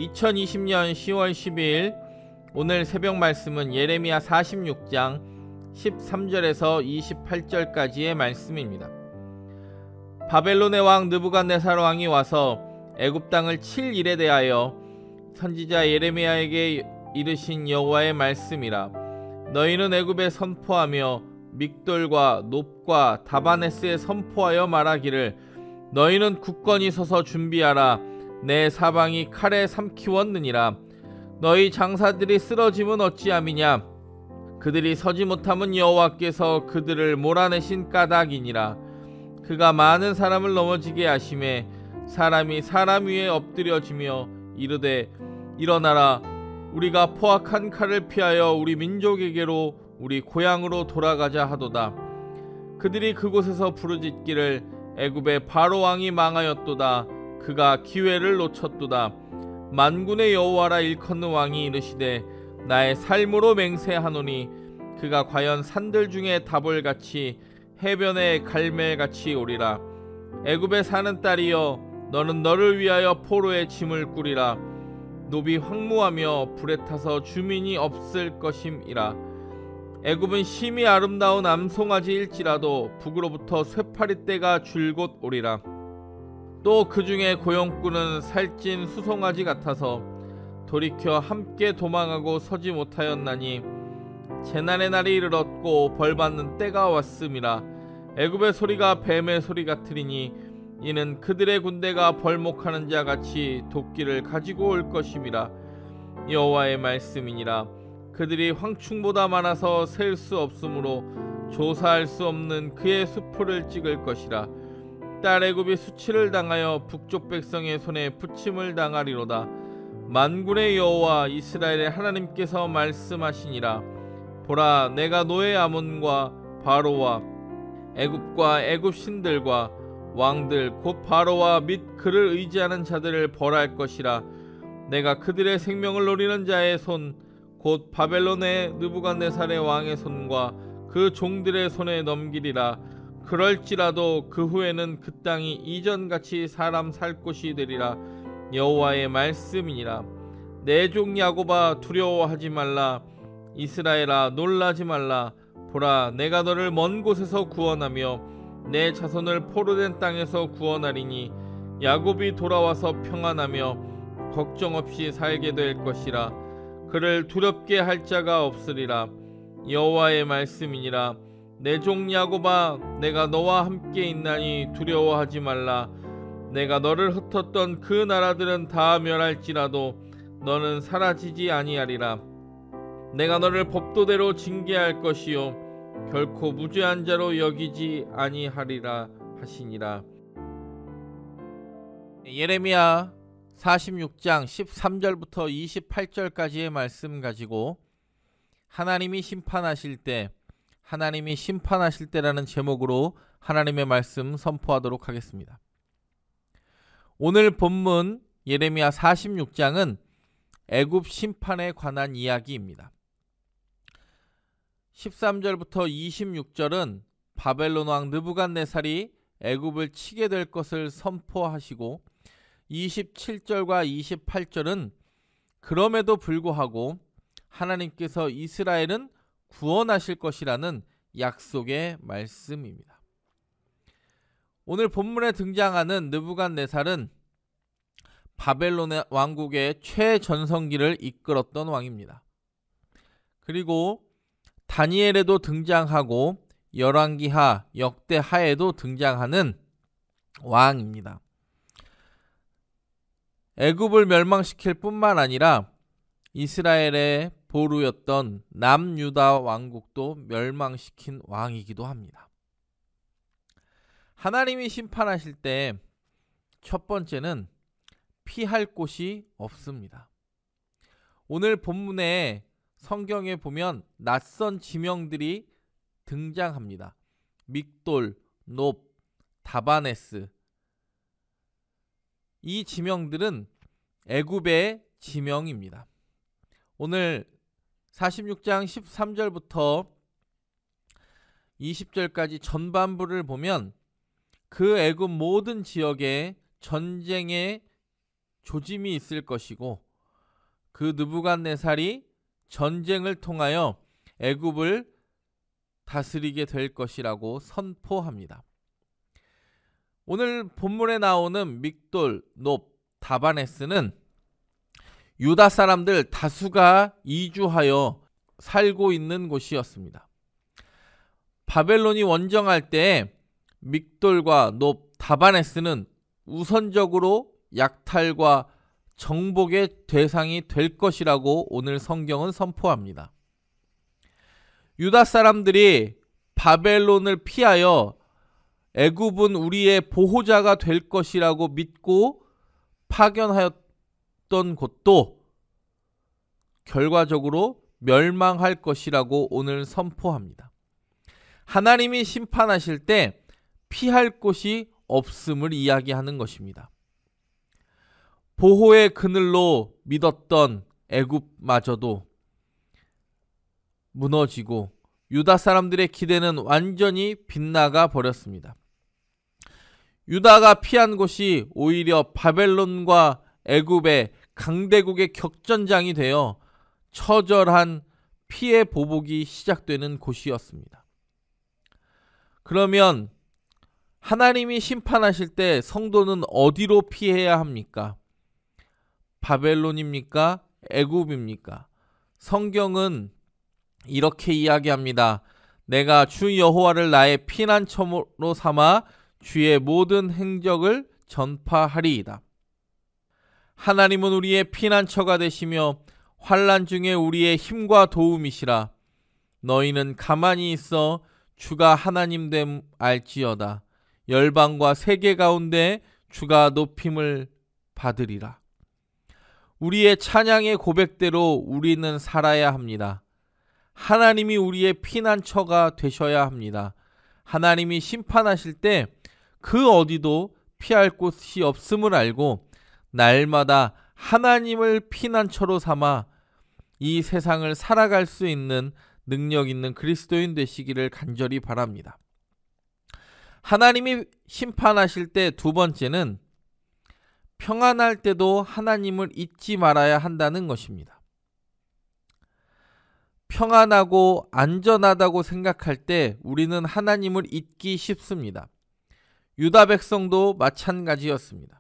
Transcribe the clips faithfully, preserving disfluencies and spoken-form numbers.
이천이십 년 시월 십이일 오늘 새벽 말씀은 예레미야 사십육 장 십삼 절에서 이십팔 절까지의 말씀입니다. 바벨론의 왕 느부갓네살 왕이 와서 애굽 땅을 칠 일에 대하여 선지자 예레미야에게 이르신 여호와의 말씀이라. 너희는 애굽에 선포하며 믹돌과 놉과 다바네스에 선포하여 말하기를 너희는 굳건히 서서 준비하라. 내 사방이 칼에 삼키웠느니라. 너희 장사들이 쓰러짐은 어찌함이냐. 그들이 서지 못함은 여호와께서 그들을 몰아내신 까닭이니라. 그가 많은 사람을 넘어지게 하심에 사람이 사람 위에 엎드려지며 이르되 일어나라. 우리가 포악한 칼을 피하여 우리 민족에게로 우리 고향으로 돌아가자 하도다. 그들이 그곳에서 부르짖기를 애굽의 바로 왕이 망하였도다. 그가 기회를 놓쳤도다. 만군의 여호와라 일컫는 왕이 이르시되 나의 삶으로 맹세하노니 그가 과연 산들 중에 다볼같이 해변의 갈멜같이 오리라. 애굽에 사는 딸이여 너는 너를 위하여 포로의 짐을 꾸리라. 노비 황무하며 불에 타서 주민이 없을 것임이라. 애굽은 심히 아름다운 암송아지일지라도 북으로부터 쇠파리떼가 줄곧 오리라. 또 그 중에 고용꾼은 살찐 수송아지 같아서 돌이켜 함께 도망하고 서지 못하였나니 재난의 날이 이르렀고 벌받는 때가 왔음이라. 애굽의 소리가 뱀의 소리 같으리니 이는 그들의 군대가 벌목하는 자 같이 도끼를 가지고 올 것임이라. 여호와의 말씀이니라. 그들이 황충보다 많아서 셀 수 없으므로 조사할 수 없는 그의 수풀을 찍을 것이라. 딸 애굽이 수치를 당하여 북쪽 백성의 손에 부침을 당하리로다. 만군의 여호와 이스라엘의 하나님께서 말씀하시니라. 보라, 내가 노예 아몬과 바로와 애굽과 애굽 신들과 왕들 곧 바로와 및 그를 의지하는 자들을 벌할 것이라. 내가 그들의 생명을 노리는 자의 손 곧 바벨론의 느부갓네살의 왕의 손과 그 종들의 손에 넘기리라. 그럴지라도 그 후에는 그 땅이 이전같이 사람 살 곳이 되리라. 여호와의 말씀이니라. 내 종 야곱아 두려워하지 말라. 이스라엘아 놀라지 말라. 보라, 내가 너를 먼 곳에서 구원하며 내 자손을 포로된 땅에서 구원하리니 야곱이 돌아와서 평안하며 걱정 없이 살게 될 것이라. 그를 두렵게 할 자가 없으리라. 여호와의 말씀이니라. 내 종 야곱아 내가 너와 함께 있나니 두려워하지 말라. 내가 너를 흩었던 그 나라들은 다 멸할지라도 너는 사라지지 아니하리라. 내가 너를 법도대로 징계할 것이요 결코 무죄한 자로 여기지 아니하리라 하시니라. 예레미야 사십육 장 십삼 절부터 이십팔 절까지의 말씀 가지고 하나님이 심판하실 때, 하나님이 심판하실 때라는 제목으로 하나님의 말씀 선포하도록 하겠습니다. 오늘 본문 예레미야 사십육 장은 애굽 심판에 관한 이야기입니다. 십삼 절부터 이십육 절은 바벨론 왕 느부갓네살이 애굽을 치게 될 것을 선포하시고 이십칠 절과 이십팔 절은 그럼에도 불구하고 하나님께서 이스라엘은 구원하실 것이라는 약속의 말씀입니다. 오늘 본문에 등장하는 느부갓네살은 바벨론 왕국의 최전성기를 이끌었던 왕입니다. 그리고 다니엘에도 등장하고 열왕기하, 역대하에도 등장하는 왕입니다. 애굽을 멸망시킬 뿐만 아니라 이스라엘의 보루였던 남유다 왕국도 멸망시킨 왕이기도 합니다. 하나님이 심판하실 때 첫 번째는 피할 곳이 없습니다. 오늘 본문에 성경에 보면 낯선 지명들이 등장합니다. 믹돌, 놉, 다바네스. 이 지명들은 애굽의 지명입니다. 오늘 사십육 장 십삼 절부터 이십 절까지 전반부를 보면 그 애굽 모든 지역에 전쟁의 조짐이 있을 것이고 그 느부갓네살이 전쟁을 통하여 애굽을 다스리게 될 것이라고 선포합니다. 오늘 본문에 나오는 믹돌, 놉, 다바네스는 유다 사람들 다수가 이주하여 살고 있는 곳이었습니다. 바벨론이 원정할 때 믹돌과 놉, 다바네스는 우선적으로 약탈과 정복의 대상이 될 것이라고 오늘 성경은 선포합니다. 유다 사람들이 바벨론을 피하여 애굽은 우리의 보호자가 될 것이라고 믿고 파견하였던 곳도 결과적으로 멸망할 것이라고 오늘 선포합니다. 하나님이 심판하실 때 피할 곳이 없음을 이야기하는 것입니다. 보호의 그늘로 믿었던 애굽마저도 무너지고 유다 사람들의 기대는 완전히 빗나가 버렸습니다. 유다가 피한 곳이 오히려 바벨론과 애굽의 강대국의 격전장이 되어 처절한 피해 보복이 시작되는 곳이었습니다. 그러면 하나님이 심판하실 때 성도는 어디로 피해야 합니까? 바벨론입니까? 애굽입니까? 성경은 이렇게 이야기합니다. 내가 주 여호와를 나의 피난처로 삼아 주의 모든 행적을 전파하리이다. 하나님은 우리의 피난처가 되시며 환난 중에 우리의 힘과 도움이시라. 너희는 가만히 있어 주가 하나님 됨 알지어다. 열방과 세계 가운데 주가 높임을 받으리라. 우리의 찬양의 고백대로 우리는 살아야 합니다. 하나님이 우리의 피난처가 되셔야 합니다. 하나님이 심판하실 때 그 어디도 피할 곳이 없음을 알고 날마다 하나님을 피난처로 삼아 이 세상을 살아갈 수 있는 능력 있는 그리스도인 되시기를 간절히 바랍니다. 하나님이 심판하실 때 두 번째는 평안할 때도 하나님을 잊지 말아야 한다는 것입니다. 평안하고 안전하다고 생각할 때 우리는 하나님을 잊기 쉽습니다. 유다 백성도 마찬가지였습니다.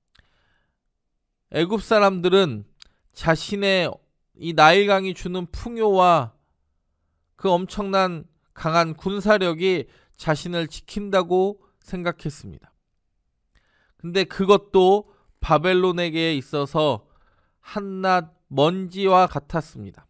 애굽 사람들은 자신의 이 나일강이 주는 풍요와 그 엄청난 강한 군사력이 자신을 지킨다고 생각했습니다. 근데 그것도 바벨론에게 있어서 한낱 먼지와 같았습니다.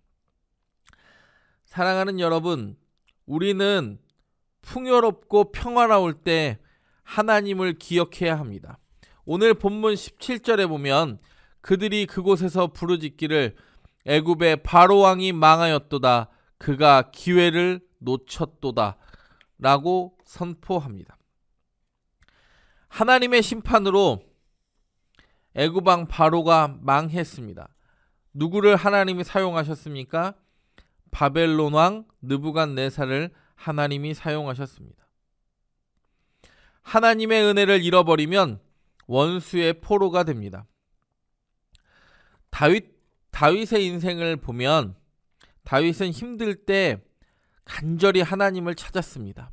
사랑하는 여러분, 우리는 풍요롭고 평화로울 때 하나님을 기억해야 합니다. 오늘 본문 십칠 절에 보면 그들이 그곳에서 부르짖기를 애굽의 바로 왕이 망하였도다. 그가 기회를 놓쳤도다. 라고 선포합니다. 하나님의 심판으로 애굽 왕 바로가 망했습니다. 누구를 하나님이 사용하셨습니까? 바벨론 왕 느부갓네살을 하나님이 사용하셨습니다. 하나님의 은혜를 잃어버리면 원수의 포로가 됩니다. 다윗, 다윗의 인생을 보면 다윗은 힘들 때 간절히 하나님을 찾았습니다.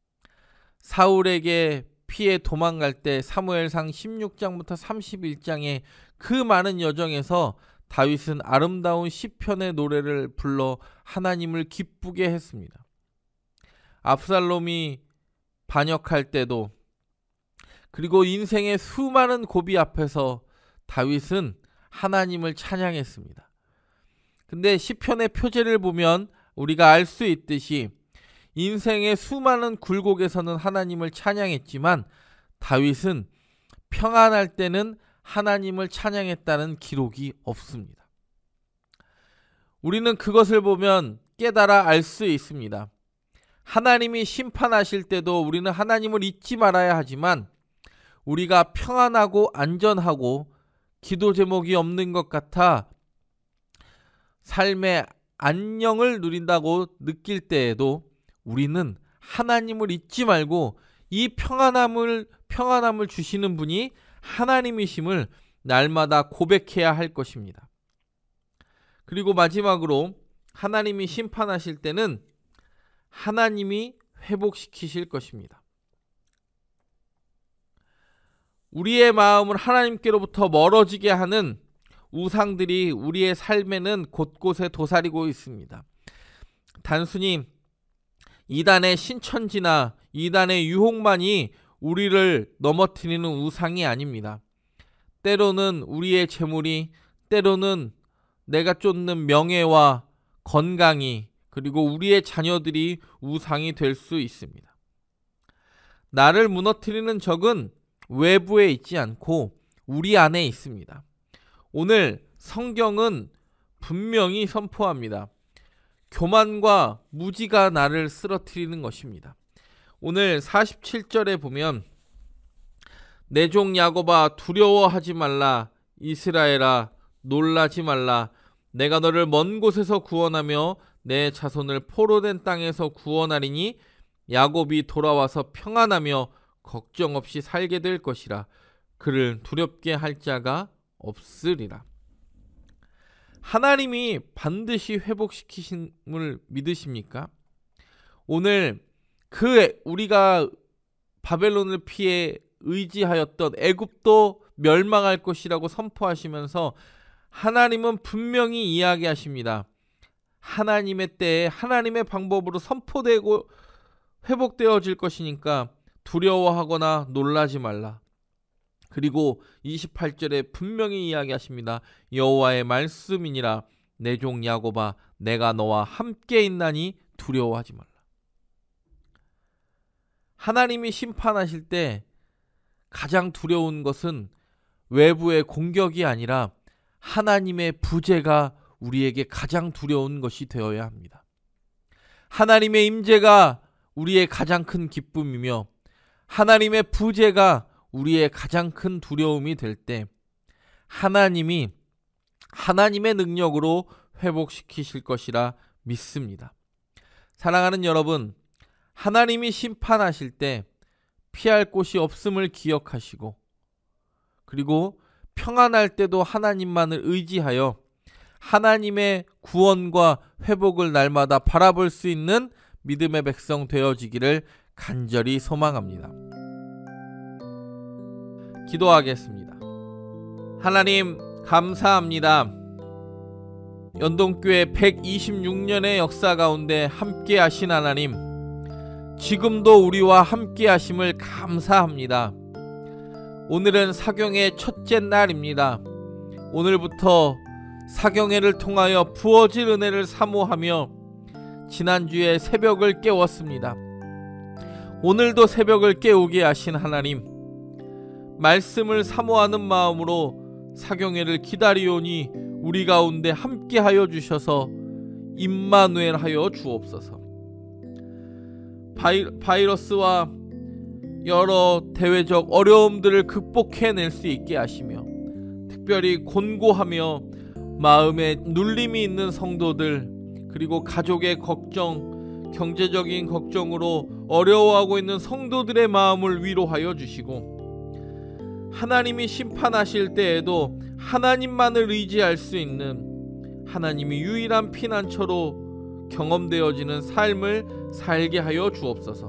사울에게 피해 도망갈 때 사무엘상 십육 장부터 삼십일 장의 그 많은 여정에서 다윗은 아름다운 시편의 노래를 불러 하나님을 기쁘게 했습니다. 압살롬이 반역할 때도, 그리고 인생의 수많은 고비 앞에서 다윗은 하나님을 찬양했습니다. 근데 시편의 표제를 보면 우리가 알 수 있듯이 인생의 수많은 굴곡에서는 하나님을 찬양했지만 다윗은 평안할 때는 하나님을 찬양했다는 기록이 없습니다. 우리는 그것을 보면 깨달아 알 수 있습니다. 하나님이 심판하실 때도 우리는 하나님을 잊지 말아야 하지만 우리가 평안하고 안전하고 기도 제목이 없는 것 같아 삶의 안녕을 누린다고 느낄 때에도 우리는 하나님을 잊지 말고 이 평안함을 평안함을 주시는 분이 하나님이심을 날마다 고백해야 할 것입니다. 그리고 마지막으로 하나님이 심판하실 때는 하나님이 회복시키실 것입니다. 우리의 마음을 하나님께로부터 멀어지게 하는 우상들이 우리의 삶에는 곳곳에 도사리고 있습니다. 단순히 이단의 신천지나 이단의 유혹만이 우리를 넘어뜨리는 우상이 아닙니다. 때로는 우리의 재물이, 때로는 내가 쫓는 명예와 건강이, 그리고 우리의 자녀들이 우상이 될 수 있습니다. 나를 무너뜨리는 적은 외부에 있지 않고 우리 안에 있습니다. 오늘 성경은 분명히 선포합니다. 교만과 무지가 나를 쓰러뜨리는 것입니다. 오늘 사십칠 절에 보면 내 종 야곱아 두려워하지 말라. 이스라엘아 놀라지 말라. 내가 너를 먼 곳에서 구원하며 내 자손을 포로된 땅에서 구원하리니 야곱이 돌아와서 평안하며 걱정 없이 살게 될 것이라. 그를 두렵게 할 자가 없으리라. 하나님이 반드시 회복시키심을 믿으십니까? 오늘 그 우리가 바벨론을 피해 의지하였던 애굽도 멸망할 것이라고 선포하시면서 하나님은 분명히 이야기하십니다. 하나님의 때에 하나님의 방법으로 선포되고 회복되어질 것이니까 두려워하거나 놀라지 말라. 그리고 이십팔 절에 분명히 이야기하십니다. 여호와의 말씀이니라. 내 종 야곱아 내가 너와 함께 있나니 두려워하지 말라. 하나님이 심판하실 때 가장 두려운 것은 외부의 공격이 아니라 하나님의 부재가 우리에게 가장 두려운 것이 되어야 합니다. 하나님의 임재가 우리의 가장 큰 기쁨이며 하나님의 부재가 우리의 가장 큰 두려움이 될 때 하나님이 하나님의 능력으로 회복시키실 것이라 믿습니다. 사랑하는 여러분, 하나님이 심판하실 때 피할 곳이 없음을 기억하시고, 그리고 평안할 때도 하나님만을 의지하여 하나님의 구원과 회복을 날마다 바라볼 수 있는 믿음의 백성 되어지기를 간절히 소망합니다. 기도하겠습니다. 하나님 감사합니다. 연동교회 백이십육 년의 역사 가운데 함께 하신 하나님, 지금도 우리와 함께 하심을 감사합니다. 오늘은 사경의 첫째 날입니다. 오늘부터 사경회를 통하여 부어질 은혜를 사모하며 지난주에 새벽을 깨웠습니다. 오늘도 새벽을 깨우게 하신 하나님, 말씀을 사모하는 마음으로 사경회를 기다리오니 우리 가운데 함께하여 주셔서 임마누엘 하여 주옵소서. 바이, 바이러스와 여러 대외적 어려움들을 극복해낼 수 있게 하시며, 특별히 곤고하며 마음에 눌림이 있는 성도들, 그리고 가족의 걱정, 경제적인 걱정으로 어려워하고 있는 성도들의 마음을 위로하여 주시고, 하나님이 심판하실 때에도 하나님만을 의지할 수 있는 하나님이 유일한 피난처로 경험되어지는 삶을 살게 하여 주옵소서.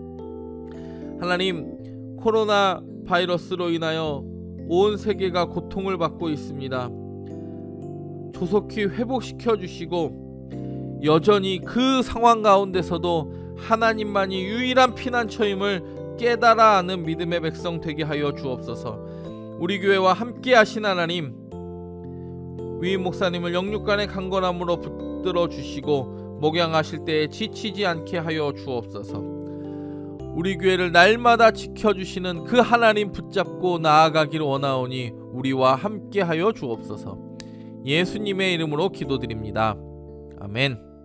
하나님, 코로나 바이러스로 인하여 온 세계가 고통을 받고 있습니다. 조속히 회복시켜 주시고, 여전히 그 상황 가운데서도 하나님만이 유일한 피난처임을 깨달아 아는 믿음의 백성 되게 하여 주옵소서. 우리 교회와 함께 하신 하나님, 위임 목사님을 영육간의 강건함으로 붙들어 주시고 목양하실 때에 지치지 않게 하여 주옵소서. 우리 교회를 날마다 지켜주시는 그 하나님 붙잡고 나아가기를 원하오니 우리와 함께 하여 주옵소서. 예수님의 이름으로 기도드립니다. 아멘.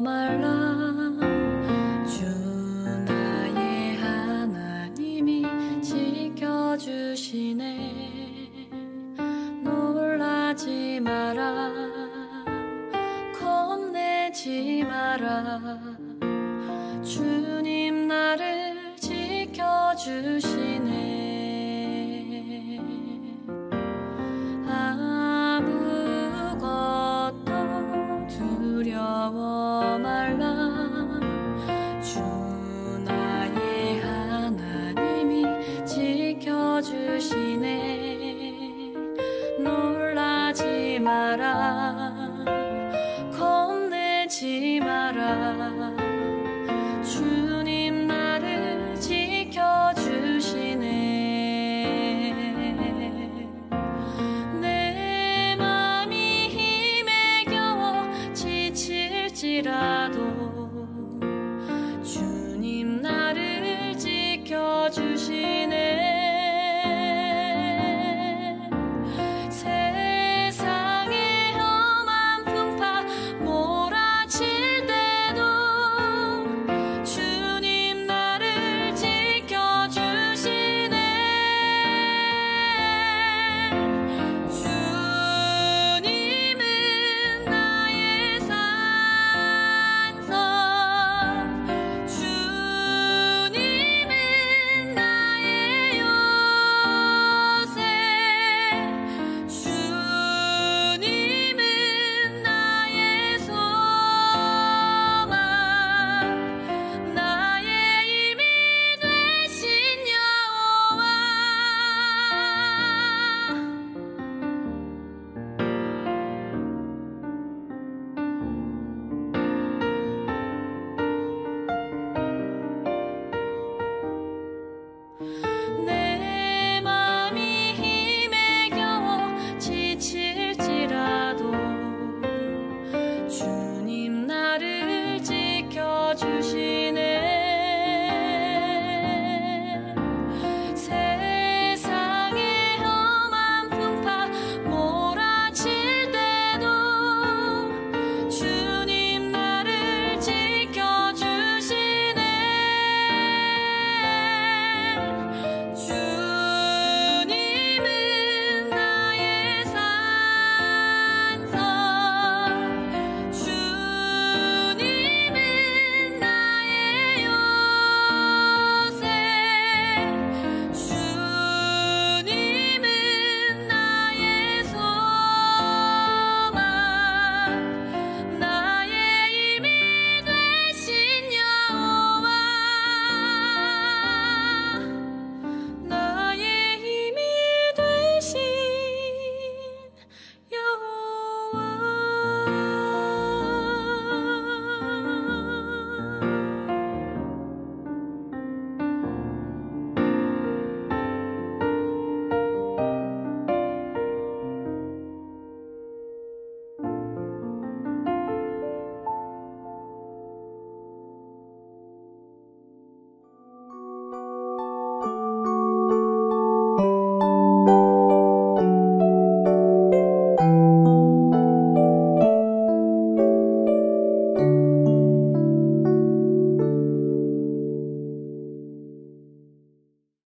주 나의 하나님이 지켜주시네. 놀라지 마라.